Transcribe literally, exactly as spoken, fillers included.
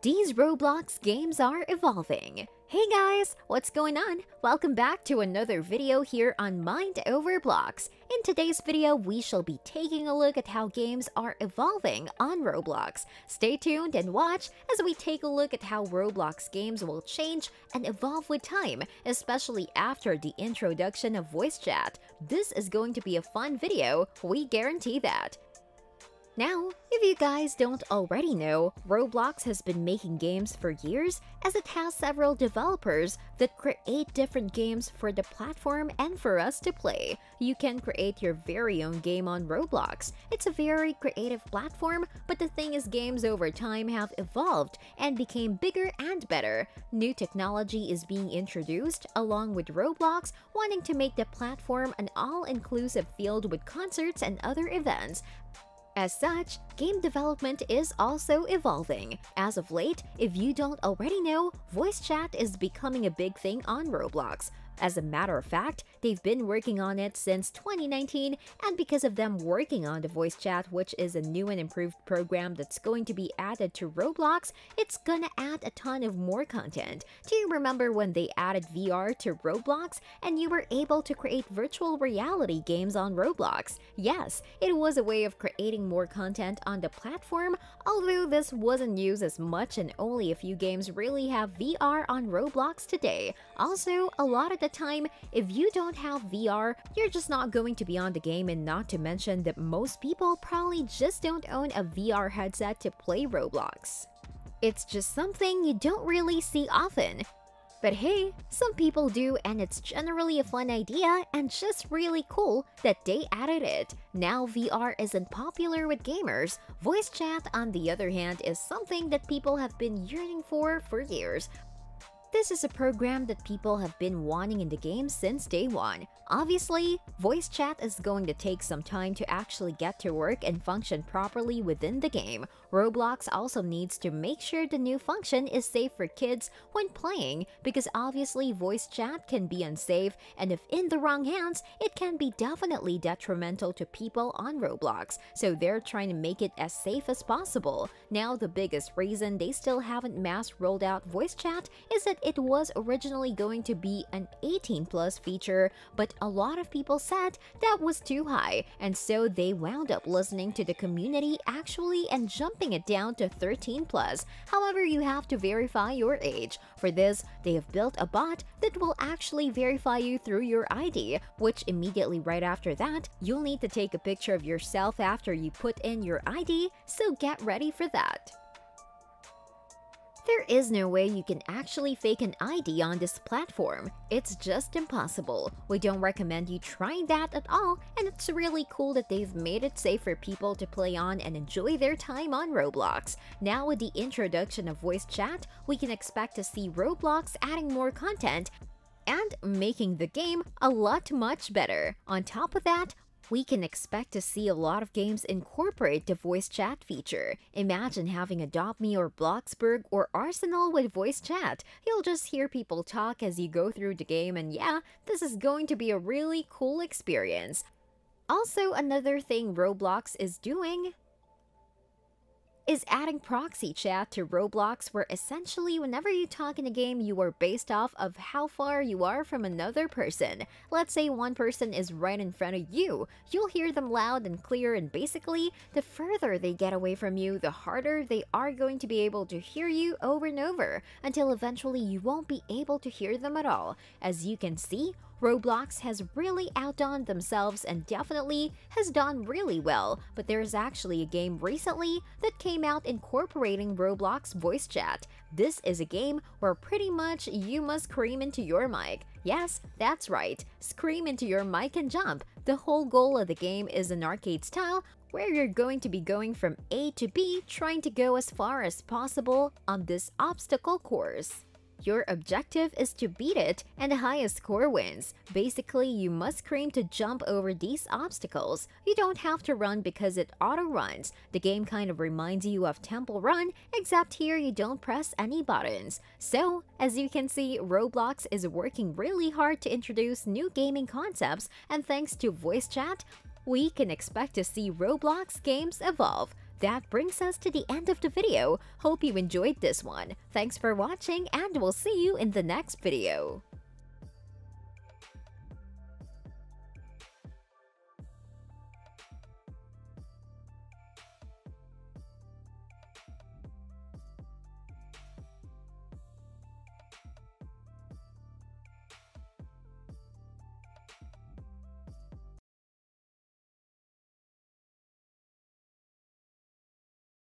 These Roblox games are evolving. Hey guys, what's going on? Welcome back to another video here on Mind Over Blox. In today's video, we shall be taking a look at how games are evolving on Roblox. Stay tuned and watch as we take a look at how Roblox games will change and evolve with time, especially after the introduction of voice chat. This is going to be a fun video, we guarantee that. Now, if you guys don't already know, Roblox has been making games for years as it has several developers that create different games for the platform and for us to play. You can create your very own game on Roblox. It's a very creative platform, but the thing is games over time have evolved and became bigger and better. New technology is being introduced along with Roblox wanting to make the platform an all-inclusive field with concerts and other events. As such, game development is also evolving. As of late, if you don't already know, voice chat is becoming a big thing on Roblox. As a matter of fact, they've been working on it since twenty nineteen, and because of them working on the voice chat, which is a new and improved program that's going to be added to Roblox, it's gonna add a ton of more content. Do you remember when they added V R to Roblox and you were able to create virtual reality games on Roblox? Yes, it was a way of creating more content on the platform, although this wasn't used as much and only a few games really have V R on Roblox today. Also, a lot of the time, if you don't have V R, you're just not going to be on the game, and not to mention that most people probably just don't own a V R headset to play Roblox. It's just something you don't really see often. But hey, some people do, and it's generally a fun idea and just really cool that they added it. Now V R isn't popular with gamers. Voice chat, on the other hand, is something that people have been yearning for for years. This is a program that people have been wanting in the game since day one. Obviously, voice chat is going to take some time to actually get to work and function properly within the game. Roblox also needs to make sure the new function is safe for kids when playing, because obviously voice chat can be unsafe, and if in the wrong hands, it can be definitely detrimental to people on Roblox, so they're trying to make it as safe as possible. Now, the biggest reason they still haven't mass rolled out voice chat is that it was originally going to be an eighteen plus feature, but a lot of people said that was too high, and so they wound up listening to the community actually and jumping it down to thirteen plus. However, you have to verify your age. For this, they have built a bot that will actually verify you through your I D, which immediately right after that, you'll need to take a picture of yourself after you put in your I D, so get ready for that. There is no way you can actually fake an I D on this platform. It's just impossible. We don't recommend you trying that at all, and it's really cool that they've made it safe for people to play on and enjoy their time on Roblox. Now, with the introduction of voice chat, we can expect to see Roblox adding more content and making the game a lot much better. On top of that, we can expect to see a lot of games incorporate the voice chat feature. Imagine having Adopt Me or Bloxburg or Arsenal with voice chat. You'll just hear people talk as you go through the game, and yeah, this is going to be a really cool experience. Also, another thing Roblox is doing is adding proxy chat to Roblox, where essentially whenever you talk in a game, you are based off of how far you are from another person. Let's say one person is right in front of you. You'll hear them loud and clear, and basically, the further they get away from you, the harder they are going to be able to hear you over and over, until eventually you won't be able to hear them at all. As you can see, Roblox has really outdone themselves and definitely has done really well, but there is actually a game recently that came out incorporating Roblox voice chat. This is a game where pretty much you must scream into your mic. Yes, that's right, scream into your mic and jump. The whole goal of the game is an arcade style where you're going to be going from A to B, trying to go as far as possible on this obstacle course. Your objective is to beat it, and the highest score wins. Basically, you must scream to jump over these obstacles. You don't have to run because it auto-runs. The game kind of reminds you of Temple Run, except here you don't press any buttons. So, as you can see, Roblox is working really hard to introduce new gaming concepts, and thanks to voice chat, we can expect to see Roblox games evolve. that brings us to the end of the video. Hope you enjoyed this one. Thanks for watching, and we'll see you in the next video.